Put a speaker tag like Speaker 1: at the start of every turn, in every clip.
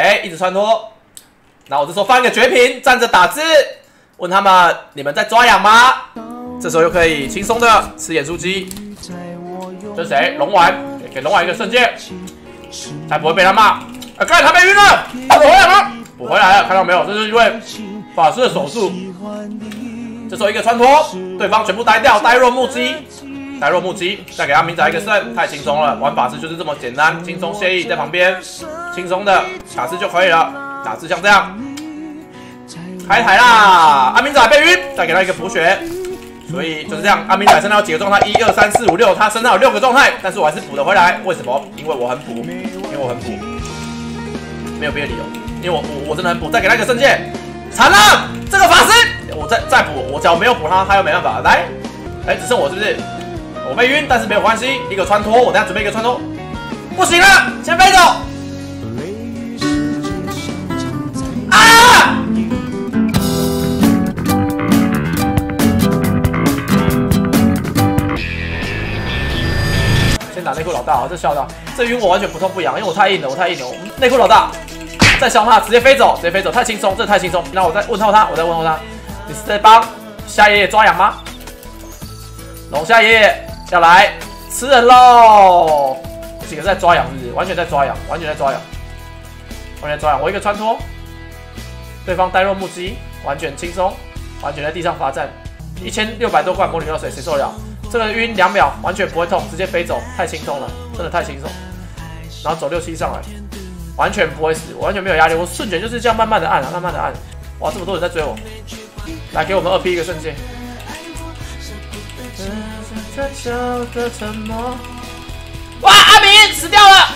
Speaker 1: OK， 一直穿脱。然后我这时候放一个绝品，站着打字，问他们你们在抓痒吗？这时候又可以轻松的吃盐酥鸡。这是谁？龙丸，给龙丸一个瞬间，才不会被他骂。刚才他被晕了，他回来了，补回来了，看到没有？这是因为法师的手速。这时候一个穿脱，对方全部呆掉，呆若木鸡。呆若木鸡，再给他明仔一个胜，太轻松了。玩法师就是这么简单，轻松惬意，在旁边轻松的打字就可以了。打字像这样，开台啦！阿明仔被晕，再给他一个补血，所以就是这样。阿明仔身上有几个状态？1、2、3、4、5、6，他身上有6个状态，但是我还是补得回来。为什么？因为我很补，因为我很补，没有别的理由。因为我真的很补。再给他一个圣剑，惨了！这个法师，我再补，我只要没有补他，他又没办法。来，只剩我是不是？我被晕，但是没有关系，一个穿脱，我等下准备一个穿脱，不行了，先飞走！啊！先打内裤老大，这笑到，这晕我完全不痛不痒，因为我太硬了，内裤老大，再削他，直接飞走，太轻松，这太轻松。那我再问候他，你是在帮夏爷爷抓痒吗？龙夏爷爷。要来吃人喽！这几个在抓痒，是不是？完全在抓痒。我一个穿脱，对方呆若木鸡，完全轻松，完全在地上罚站。1600多罐魔女药水，谁受得了？这个晕2秒，完全不会痛，直接飞走，太轻松了，真的太轻松。然后走6、7上来，完全不会死，我完全没有压力，我瞬间就是这样慢慢的按，哇，这么多人在追我！来，给我们2P 一个瞬间。哇！阿明死掉了。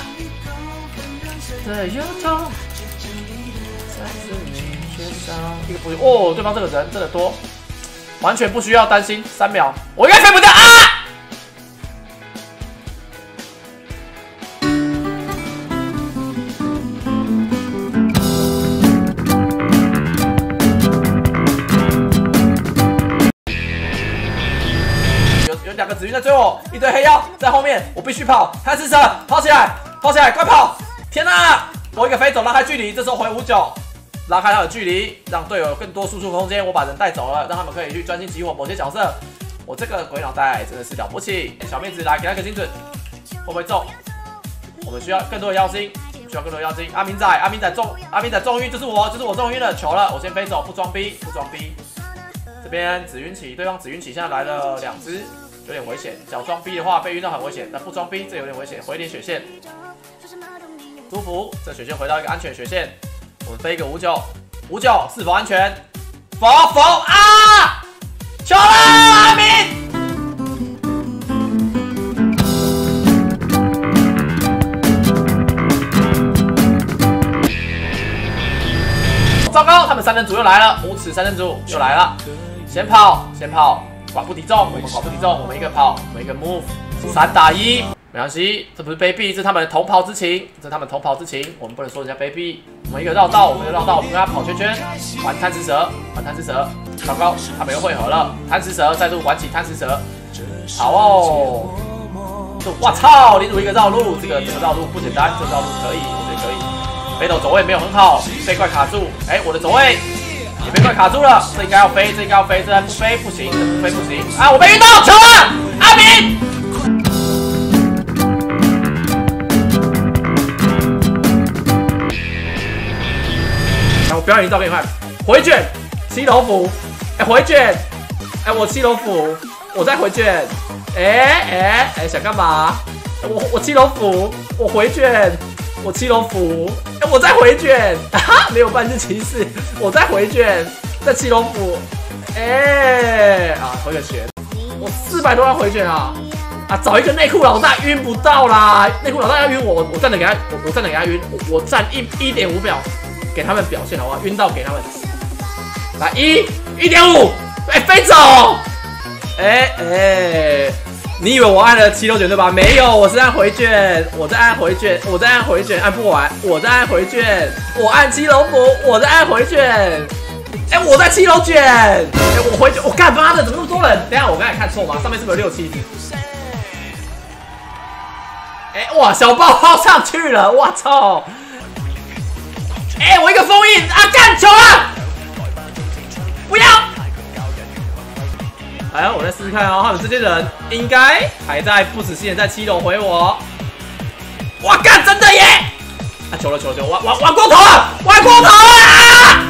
Speaker 1: 一个不哦，对方这个人真的多，完全不需要担心。3秒，我应该飞不掉啊！2个紫晕在追我，一堆黑妖在后面，我必须跑。贪吃蛇，跑起来，快跑！天哪！我一个飞走，拉开距离，这时候回59，拉开他的距离，让队友有更多输出空间。我把人带走了，让他们可以去专心激活某些角色。我这个鬼脑袋真的是了不起。小妹子来给他个精准，会不会中？我们需要更多的妖精，阿明仔中晕，就是我中晕了，球了，我先飞走，不装逼。这边紫晕起，对方紫晕起，现在来了2只。有点危险，脚装逼的话被晕到很危险，但不装逼这有点危险，回一点血线，舒服。这血线回到一个安全血线，我们飞一个59是否安全？否啊！球了，阿明！糟糕，他们3人组又来了，5尺3人组又来了，先跑。寡不敌众，我们一个跑，我们一个 move， 3打1，没关系，这不是卑鄙，这是他们的同袍之情，我们不能说人家卑鄙。我们一个绕道，我们跟他跑圈圈，玩贪吃蛇，糟糕，他们又汇合了，贪吃蛇再度玩起贪吃蛇，好哦，我操，领主一个绕路，这个绕路不简单，这个绕路可以，我觉得可以。北斗走位没有很好，被怪卡住，我的走位。也被怪卡住了，这应该要飞，这不飞不行，啊！我被晕到球了，阿明！来，我表演一招给你看，回卷7楼府，回卷，我7楼府，我在回卷，想干嘛？我7楼府，我回卷。我7楼府，我在回卷，没有半只骑士，我在回卷，在7楼府，回个血，我400多万回卷啊！找一个内裤老大晕不到啦，内裤老大要晕我站着给他，我站着给他晕，我站1.5秒，给他们表现好不好？晕到给他们，来1.5，飞走，你以为我按了7楼卷对吧？没有，我是按回卷，我在按回卷，按不完，我在按回卷，我按7楼府，我在按回卷，我在7楼卷，我回卷，我干妈的，怎么那么多人？等一下我刚才看错吗？上面是不是有6、7只？哇，小爆上去了，我操！ 哎，我一个封印啊，干球啊！不要！哎呀，我再试试看哦，他们这些人应该还在不死心眼在7楼回我。哇干，真的耶！啊，球了，玩过头了，玩过头了！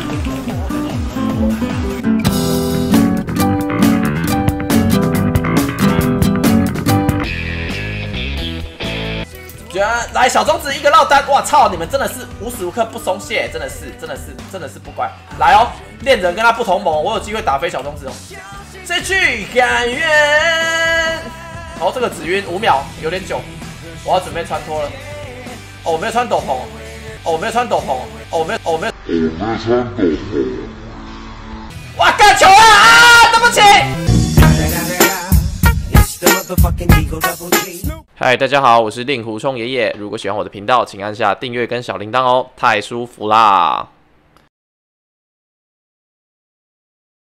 Speaker 1: 来，小种子一个落单，哇操！你们真的是无时无刻不松懈，真的是不乖。来哦，恋人跟他不同盟，我有机会打飞小种子哦。谁去甘愿？哦，这个紫晕5秒，有点久，我要准备穿脱了。哦，我没有穿斗篷。哦，我没有穿斗篷。哦，我没有穿斗篷。哇，干球啊！啊，对不起。嗨，大家好，我是令狐冲爷爷。如果喜欢我的频道，请按下订阅跟小铃铛哦，太舒服啦！